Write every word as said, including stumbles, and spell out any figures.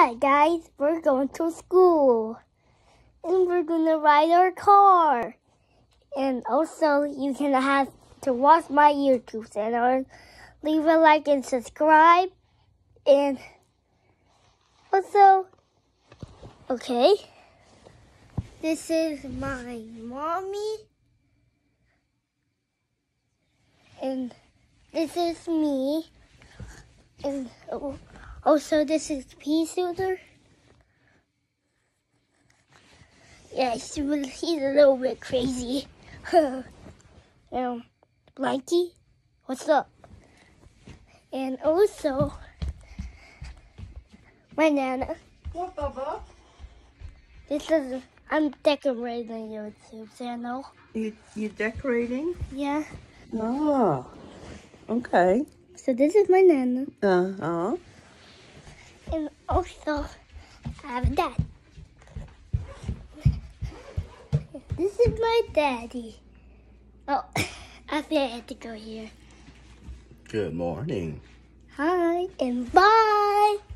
Hi guys, we're going to school and we're gonna ride our car. And also you can have to watch my YouTube channel. Leave a like and subscribe. And also, okay, this is my mommy. And this is me. And also this is Pea Shooter. Yeah, he's, he's a little bit crazy. um, Blanky, what's up? And also, my Nana. What, Bubba? This is, I'm decorating your YouTube channel. You, you decorating? Yeah. Oh, okay. So this is my Nana. Uh-huh. And also, I have a dad. This is my daddy. Oh, I think I have to go here. Good morning. Hi, and bye.